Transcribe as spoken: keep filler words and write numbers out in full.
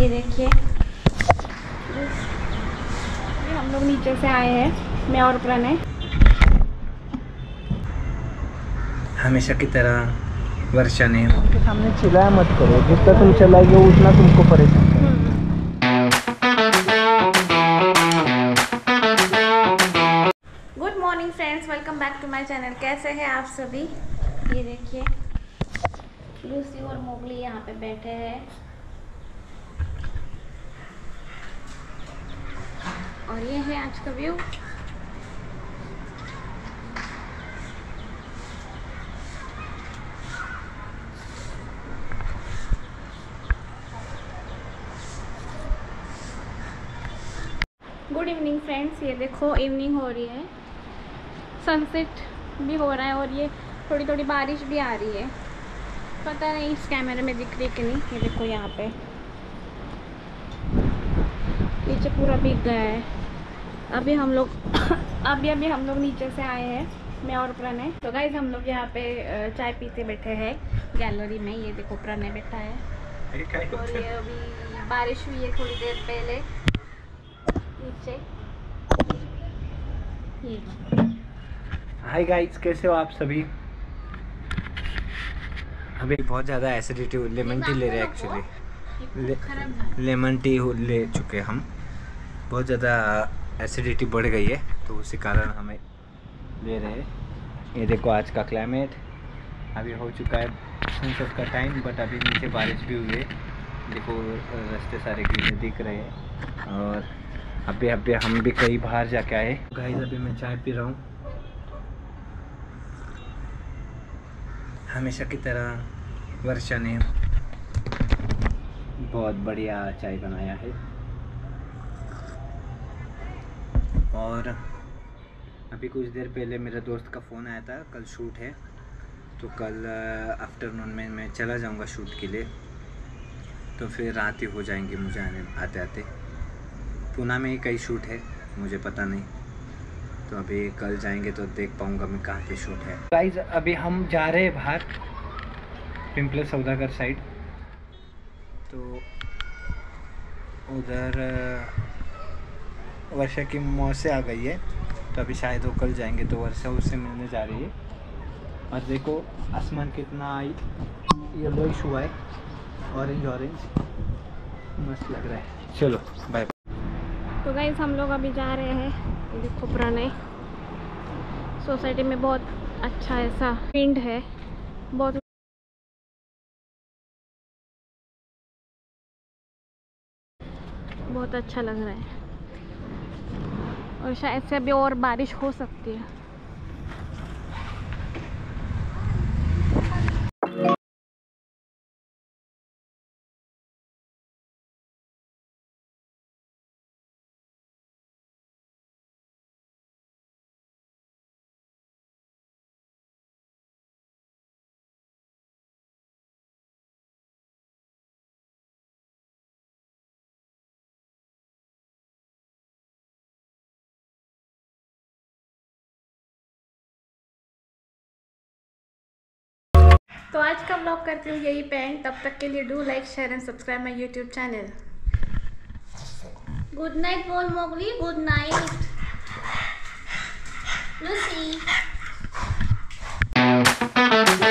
ये देखिए हम लोग नीचे से आए हैं, मैं और प्रणय। हमेशा की तरह वर्षा ने उसके सामने चिल्लाया मत करो, जितना तुम चलाएंगे उतना तुमको परेशान करेगा। Good morning friends, welcome back to my channel. कैसे हैं आप सभी? ये देखिए लूसी और मोगली यहाँ पे बैठे हैं और ये है आज का व्यू। गुड इवनिंग फ्रेंड्स, ये देखो इवनिंग हो रही है, सनसेट भी हो रहा है और ये थोड़ी थोड़ी बारिश भी आ रही है। पता नहीं इस कैमरे में दिख रही कि नहीं। ये देखो यहाँ पे नीचे पूरा भीग गया है। अभी हम लोग अभी अभी हम लोग नीचे से आए हैं, मैं और प्रणय। तो गाइस हम लोग यहाँ पे चाय पीते बैठे हैं गैलरी में। ये देखो प्रणय बैठा है और ये अभी बारिश हुई है थोड़ी देर पहले नीचे। हाय गाइस, कैसे हो आप सभी? अभी बहुत ज़्यादा एसिडिटी, लेमन टी ले रहे हैं एक्चुअली। ले, लेमन टी ले चुके हम। बहुत ज़्यादा एसिडिटी बढ़ गई है तो उसी कारण हमें ले रहे हैं। ये देखो आज का क्लाइमेट, अभी हो चुका है सनसेट का टाइम, बट अभी नीचे बारिश भी हुई है। देखो रास्ते सारे गीले दिख रहे हैं और अभी अभी हम भी कहीं बाहर जाके आए। गाइस अभी मैं चाय पी रहा हूँ। हमेशा की तरह वर्षा ने बहुत बढ़िया चाय बनाया है और अभी कुछ देर पहले मेरे दोस्त का फ़ोन आया था, कल शूट है तो कल आफ्टरनून में मैं चला जाऊंगा शूट के लिए, तो फिर रात ही हो जाएंगी मुझे आने आते आते। पुणे में ही कई शूट है, मुझे पता नहीं, तो अभी कल जाएंगे तो देख पाऊंगा मैं कहाँ पे शूट है। गाइस अभी हम जा रहे हैं बाहर पिंपले सौदागर साइड, तो उधर वर्षा की मौसी आ गई है तो अभी शायद वो कल जाएंगे, तो वर्षा उससे मिलने जा रही है। और देखो आसमान कितना येलोइश हुआ है, ऑरेंज ऑरेंज मस्त लग रहा है। चलो बाय। तो गाइस हम लोग अभी जा रहे हैं। देखो प्रणय, सोसाइटी में बहुत अच्छा ऐसा फील्ड है, बहुत बहुत अच्छा लग रहा है और शायद से अभी और बारिश हो सकती है। तो आज का व्लॉग करती हूँ यही पे एंड। तब तक के लिए do like share and subscribe my YouTube channel. Good night बोल मोगली, गुड नाइट लूसी।